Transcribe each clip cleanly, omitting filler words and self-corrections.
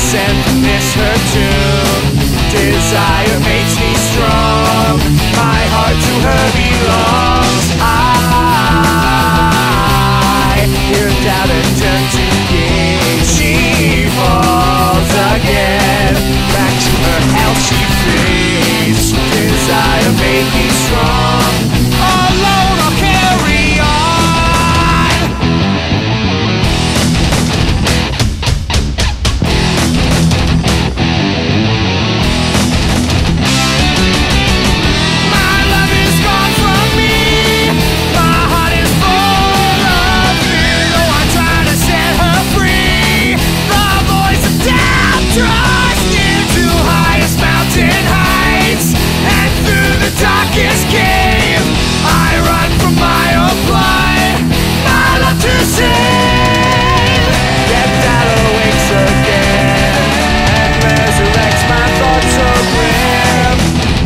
and miss her tune. Desire makes me strong, my heart to her belongs. I hear doubt and turn to gain. She falls again, back to her hell she flees. Desire make me strong, alone I'll carry on. Darkest cave, I run from my own blood, my love to save. Death that awakes again and resurrects my thoughts so grim.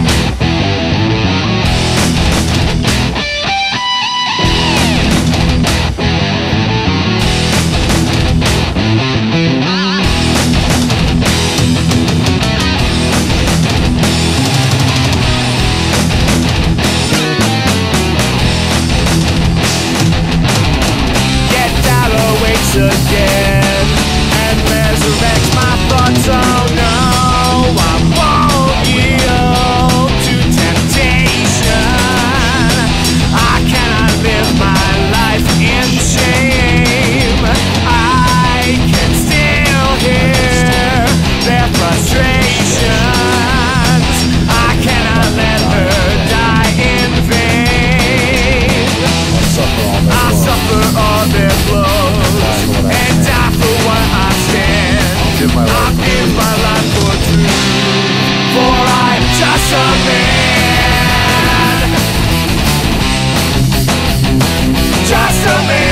Again and resurrects my thoughts. Oh no, I won't yield to temptation. I cannot live my life in shame. I can still hear their frustrations. I cannot let her die in vain. I'll suffer all their blows and die for what I stand. I'll give my life for truth, for I'm just a man. Just a man.